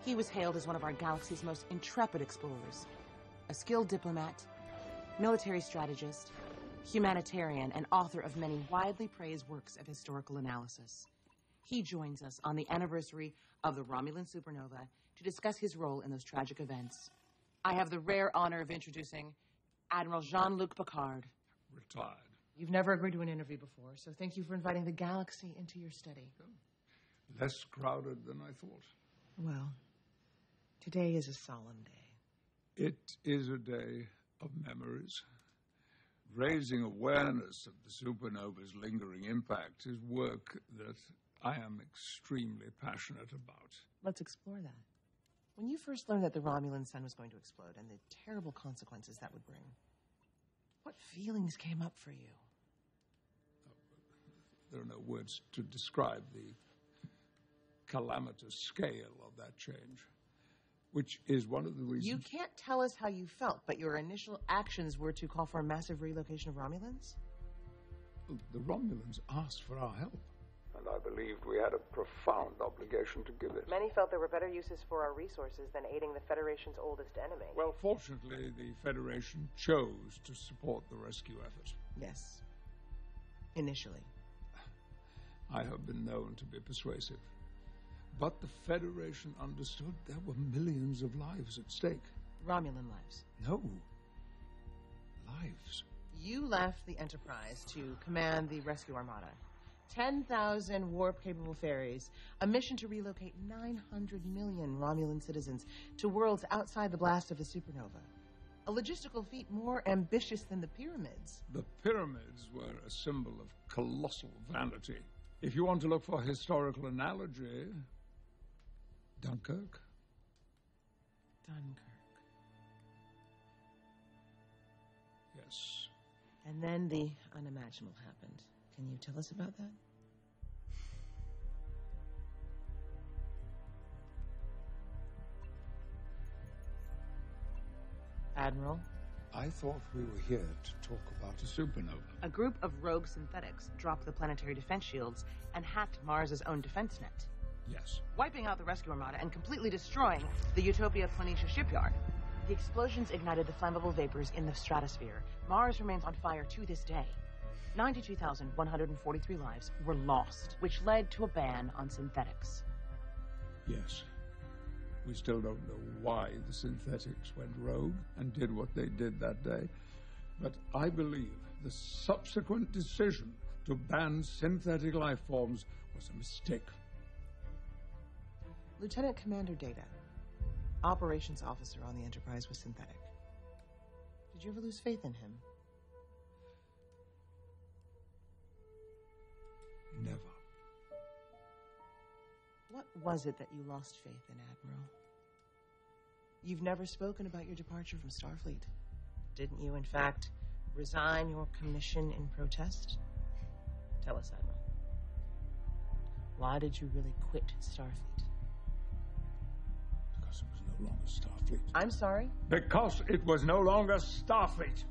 He was hailed as one of our galaxy's most intrepid explorers, a skilled diplomat, military strategist, humanitarian, and author of many widely praised works of historical analysis. He joins us on the anniversary of the Romulan supernova to discuss his role in those tragic events. I have the rare honor of introducing Admiral Jean-Luc Picard. Retired. You've never agreed to an interview before, so thank you for inviting the galaxy into your study. Less crowded than I thought. Well, today is a solemn day. It is a day of memories. Raising awareness of the supernova's lingering impact is work that I am extremely passionate about. Let's explore that. When you first learned that the Romulan sun was going to explode and the terrible consequences that would bring, what feelings came up for you? There are no words to describe the calamitous scale of that change, which is one of the reasons... You can't tell us how you felt, but your initial actions were to call for a massive relocation of Romulans? The Romulans asked for our help, and I believed we had a profound obligation to give it. Many felt there were better uses for our resources than aiding the Federation's oldest enemy. Well, fortunately, the Federation chose to support the rescue effort. Yes. Initially. I have been known to be persuasive. But the Federation understood there were millions of lives at stake. Romulan lives. No. Lives. You left the Enterprise to command the rescue armada. 10,000 warp-capable ferries, a mission to relocate 900 million Romulan citizens to worlds outside the blast of the supernova. A logistical feat more ambitious than the pyramids. The pyramids were a symbol of colossal vanity. If you want to look for a historical analogy, Dunkirk. Dunkirk. Yes. And then the unimaginable happened. Can you tell us about that? Admiral? I thought we were here to talk about a supernova. A group of rogue synthetics dropped the planetary defense shields and hacked Mars' own defense net. Yes. Wiping out the rescue armada and completely destroying the Utopia Planitia shipyard. The explosions ignited the flammable vapors in the stratosphere. Mars remains on fire to this day. 92,143 lives were lost, which led to a ban on synthetics. Yes. We still don't know why the synthetics went rogue and did what they did that day. But I believe the subsequent decision to ban synthetic life forms was a mistake. Lieutenant Commander Data, operations officer on the Enterprise, was synthetic. Did you ever lose faith in him? Never. What was it that you lost faith in, Admiral? You've never spoken about your departure from Starfleet. Didn't you, in fact, resign your commission in protest? Tell us, Admiral. Why did you really quit Starfleet? Because it was no longer Starfleet. I'm sorry? Because it was no longer Starfleet.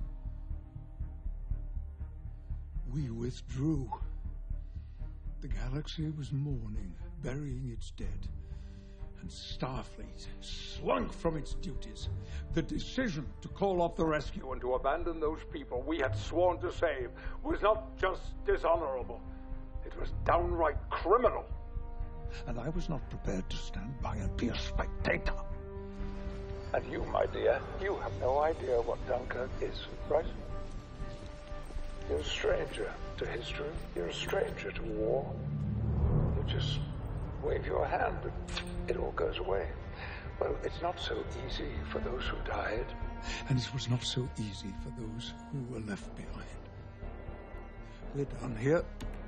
We withdrew. The galaxy was mourning, burying its dead. And Starfleet slunk from its duties. The decision to call off the rescue and to abandon those people we had sworn to save was not just dishonorable. It was downright criminal. And I was not prepared to stand by and be a spectator. And you, my dear, you have no idea what Dunkirk is, right? You're a stranger to history. You're a stranger to war. You just wave your hand and it all goes away. Well, it's not so easy for those who died. And it was not so easy for those who were left behind. We're done here.